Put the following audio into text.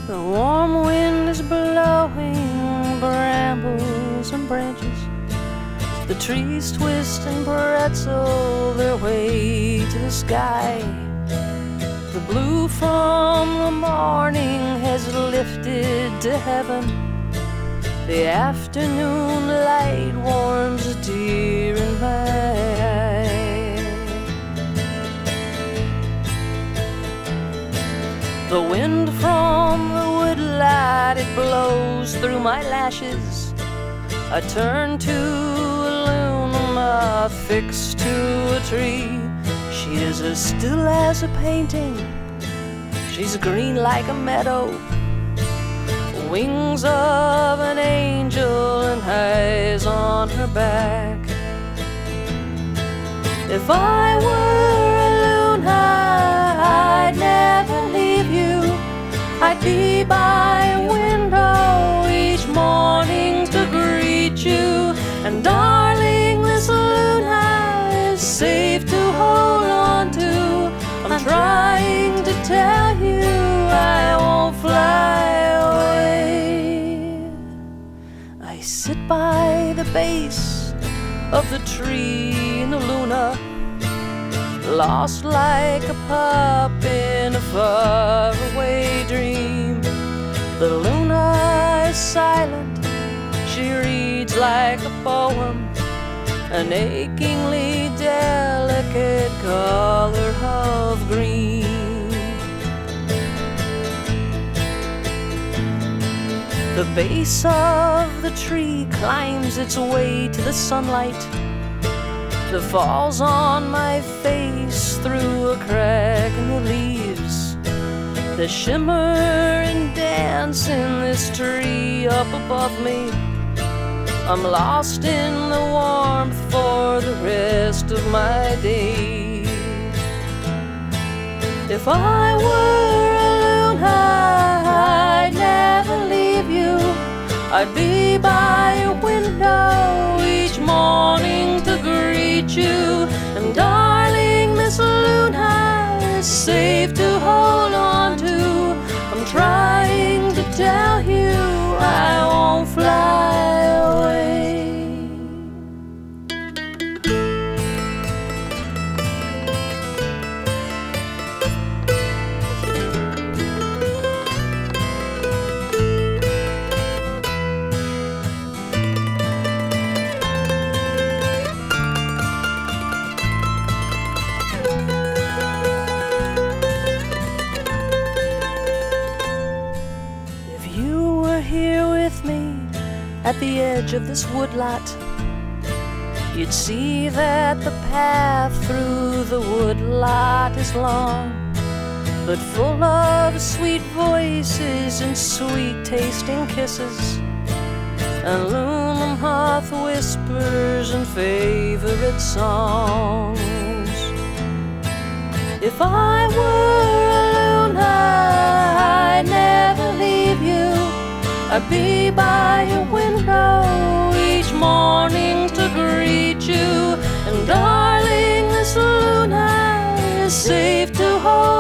The warm wind is blowing brambles and branches. The trees twist and pretzel their way to the sky. The blue from the morning has lifted to heaven. The afternoon light warms a tear in my eye. The wind from the woodlot, it blows through my lashes. I turn to a luna moth fixed to a tree. She is as still as a painting. She's green like a meadow, wings of an angel and eyes on her back. If I were a luna, I'd never leave you. I'd be by a window each morning to greet you. And darling, this luna is safe to hold on to. I'm trying to tell you I won't fly away. I sit by the base of the tree in the luna, lost like a pup in a faraway dream. The luna is silent, she reads like a poem, an achingly delicate color of green. The base of the tree climbs its way to the sunlight that falls on my face through a crack in the leaves. They shimmer and dance in this tree up above me. I'm lost in the warmth for the rest of my days. If I were a luna, I'd never leave you. I'd be by your window each morning to greet you. And darling, this luna is safe to hold on to. I'm trying to tell you I won't fly away. At the edge of this woodlot, you'd see that the path through the woodlot is long, but full of sweet voices and sweet-tasting kisses, and luna moth whispers and favorite songs. If I were a luna, I'd never leave you. I'd be by your window each morning to greet you. And darling, this luna is safe to hold